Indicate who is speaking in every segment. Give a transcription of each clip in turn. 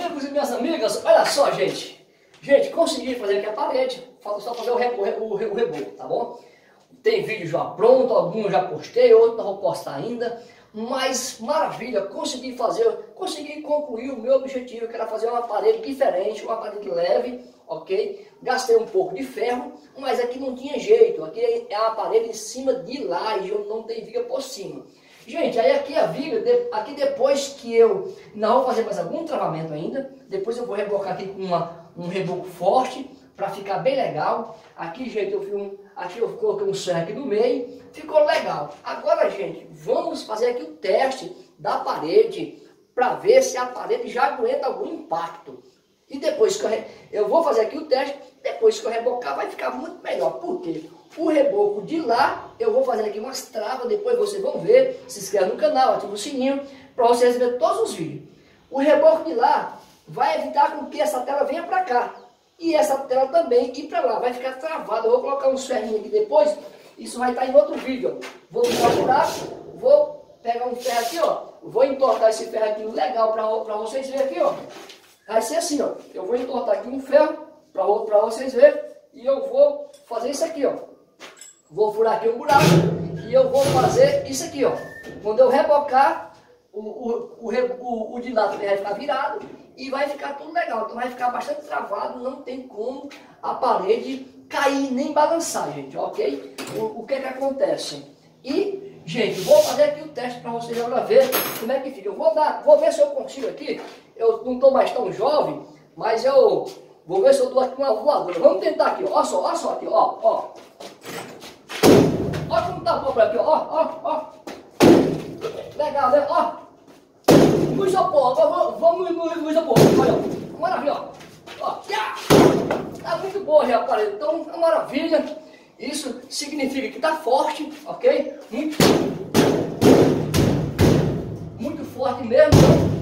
Speaker 1: amigos e minhas amigas, olha só, gente. Gente, consegui fazer aqui a parede. Falta só fazer o reboco, tá bom? Tem vídeo já pronto, alguns já postei, outros não vou postar ainda. Mas, maravilha, consegui concluir o meu objetivo, que era fazer uma parede diferente, uma parede leve, ok? Gastei um pouco de ferro, mas aqui não tinha jeito. Aqui é uma parede em cima de laje, não tem viga por cima. Gente, aí aqui a viga, aqui depois que eu não vou fazer mais algum travamento ainda, depois eu vou rebocar aqui com um reboco forte, para ficar bem legal. Aqui, gente, aqui eu coloquei um serro aqui no meio, ficou legal. Agora, gente, vamos fazer aqui o teste da parede, para ver se a parede já aguenta algum impacto. E depois que eu vou fazer aqui o teste, depois que eu rebocar vai ficar muito melhor. Por quê? O reboco de lá, eu vou fazer aqui umas travas, depois vocês vão ver. Se inscreve no canal, ativa o sininho, para você receber todos os vídeos. O reboco de lá vai evitar com que essa tela venha para cá. E essa tela também ir para lá, vai ficar travada. Eu vou colocar um ferrinho aqui depois, isso vai estar em outro vídeo. Ó. Vou procurar, vou pegar um ferro aqui, ó. Vou entortar esse ferro aqui legal para vocês verem aqui, ó. Vai ser assim, ó. Eu vou entortar aqui um ferro para vocês verem. E eu vou fazer isso aqui, ó. Vou furar aqui um buraco e eu vou fazer isso aqui, ó. Quando eu rebocar, o de lá também vai ficar virado e vai ficar tudo legal. Então vai ficar bastante travado, não tem como a parede cair nem balançar, gente, ok? O que é que acontece? E, gente, vou fazer aqui o teste para vocês agora ver como é que fica. Eu vou ver se eu consigo aqui. Eu não estou mais tão jovem, mas eu vou ver se eu dou aqui uma voadora. Vamos tentar aqui, ó. Olha só aqui, ó. Olha como tá bom por aqui, ó. Legal, né? Ó. No isopor, vamos no isopor. Olha, maravilha, ó. Tá muito boa já a parede, então é maravilha. Isso significa que tá forte, ok? Muito forte mesmo.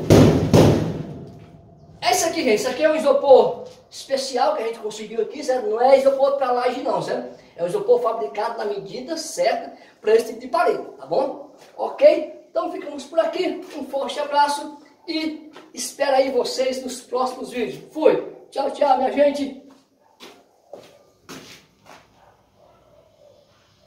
Speaker 1: É isso aqui, gente. Isso aqui é um isopor especial que a gente conseguiu aqui, certo? Não é isopor para laje não, certo? É um isopor fabricado na medida certa para esse tipo de parede, tá bom? Ok? Então ficamos por aqui. Um forte abraço e espero aí vocês nos próximos vídeos. Fui! Tchau, tchau, minha gente!